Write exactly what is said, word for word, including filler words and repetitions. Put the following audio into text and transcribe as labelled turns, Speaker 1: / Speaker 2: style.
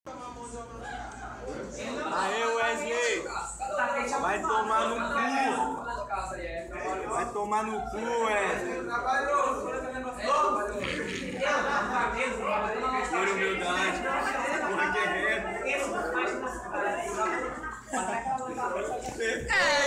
Speaker 1: Aê, Wesley! Vai tomar no cu! Vai tomar no cu, Wesley! Por humildade! Porra, guerreiro!